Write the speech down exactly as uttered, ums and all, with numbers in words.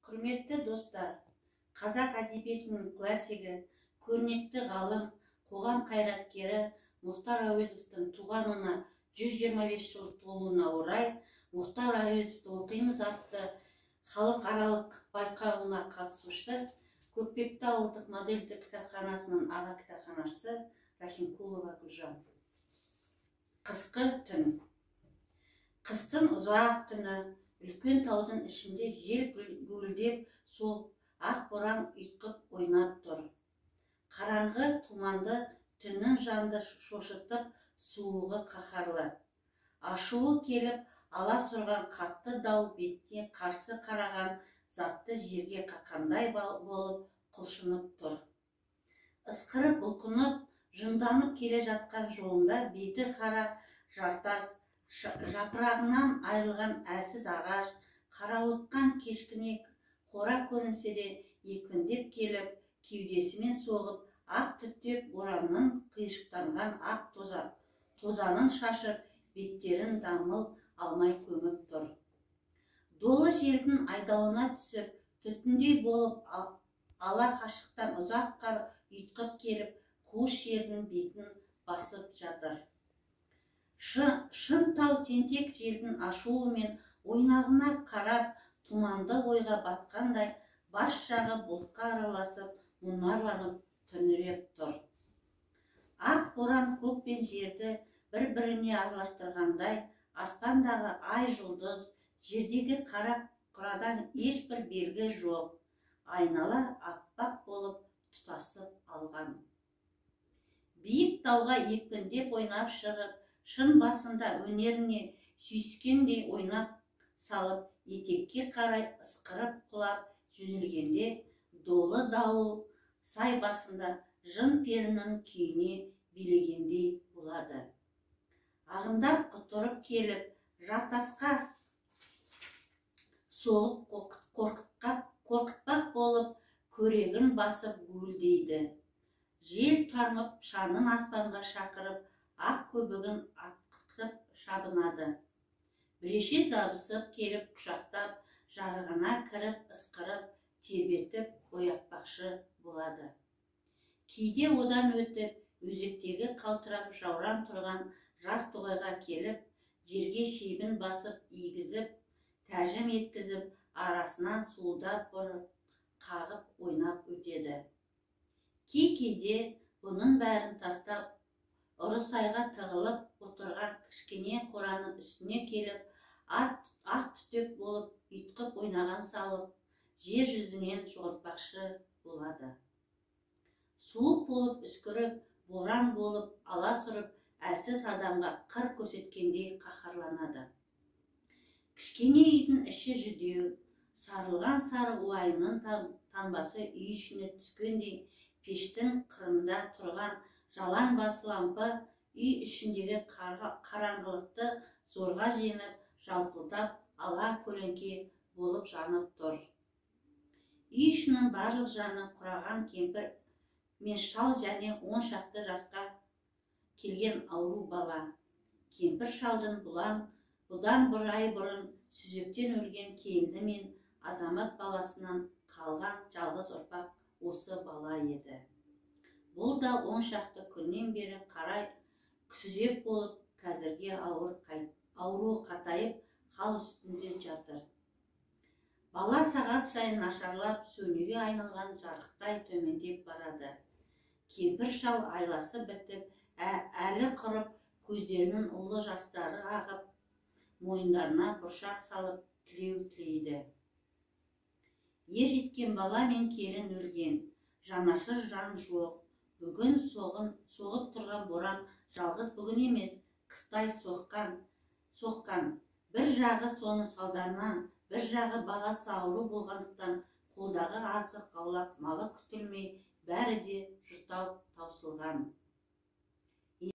Құрметті достар, қазақ әдебиетінің классигі, көрнекті ғалым, қоғам қайраткері Мұхтар Әуезовтің туғанына жүз жиырма бес жыл толуына орай Мұхтар Әуезовті оқимыз атты халықаралық байқауына қатысушы Көкпекті ауылдық модельдік кітапханасының аға кітапханашысы Рахимкулова Гүлжан. Қысқы түн. Қыстың ұзақ түні, үлкен таудың ішінде жел гуілдеп соғып, ақ боран ұйтқып ойнап тұр. Қараңғы тұманды түннің жанды шошытып, суығы қаһарлы. Ашуы келіп, ала сұрған қатты дауыл бетіне қарсы қараған затты жерге қаққандай болып құлшынып тұр. Ысқырып бұлқынып, жынданып келе жатқан жолында беті қара жартас, жапырағынан айырылған әлсіз ағаш, қарауытқан кешкіне қора көрінсе де екпіндеп келіп, кеудесімен соғып, ақ түтек боранның қиыршықтанған ақ тозанын шашып, беттерін дамыл алмай көміп тұр. Долы желдің айдауына түсіп, түтіндей болып ала қашықтан ұзақ қар ұйтқып келіп, қуыс жердің бетін басып жатыр. Шын тау тентек желдің ашуымен ойнағына қарап, тұманды ойға батқандай, бас жағы бұлтқа араласып, мұнарланып түнеріп тұр. Ақ боран көк пен жерді бір-біріне араластырғандай, аспандағы ай жұлдыз, жердегі қара құрадан ешбір белгі жоқ, айнала аппақ болып тұтасып алған. Биік тауға екпіндеп ойнап шығып, шын басында өнеріне сүйіскендей ойнап салып, етекке қарай ысқырып құлап жөнелгенде, долы дауыл сай басында жын перінің күйіне билегендей болады. Ағындап құтырып келіп, жартасқа соғып қорқытпақ болып, көрегін басып гуілдейді. Жел тармып, шаңын аспанға шақырып, ақ көбігін атқытып шабынады. Біреше забысып келіп, құшақтап, жарығына кіріп, ысқырып, тербетіп, оятпақшы болады. Кейде одан өтіп, өзектегі қалтырап жауран тұрған жас тоғайға келіп, жерге шебін басып, игізіп, тәжім еткізіп, арасынан суылдап бұрып, қағып ойнап өтеді. Кей-кейде бұның бәрін тастап, ұрысайға тығылып отырған кішкене қораның үстіне келіп, ақ түтек болып, ұйтқып ойнаған салып, жер жүзінен жоғалтпақшы болады. Суық болып үскіріп, боран болып, ала сұрып, әлсіз адамға қыр көрсеткендей қаһарланады. Кішкене үйдің іші жүдеу, сарылған сары уайымның таңбасы үй ішіне түскендей, пештің қырында тұрған жалаң басы лампы үй ішіндегі қараңғылықты зорға жеңіп, жалпылдап, ала көлеңке болып жанып тұр. Үй ішінің барлық жаны құраған кемпір мен шал және он шақты жасқа келген ауру бала. Кемпір шалдың бұдан бір ай бұрын сүзектен өлген келіні мен азамат баласынан қалған жалғыз ұрпақ осы бала еді. Бұл да он шақты күннен бері қарай сүзек болып, қазірге ауру қатайып, хал үстінде жатыр. Бала сағат сайын нашарлап, сөнуге айналған жарықтай төмендеп барады. Кемпір шал айласы бітіп, әлі құрып, көздерінің ұлы жастары ағып, мойындарына бұршақ салып, тілеу тілейді. Ер жеткен бала мен келін өлген, жанашыр жан жоқ. Бүгін соғып тұрған боран жалғыз бүгін емес, қыстай соққан. Бір жағы соның салдарынан, бір жағы баласы ауру болғандықтан, қолдағы азық аулап, малы күтілмей, бәрі де жұртау таусылған.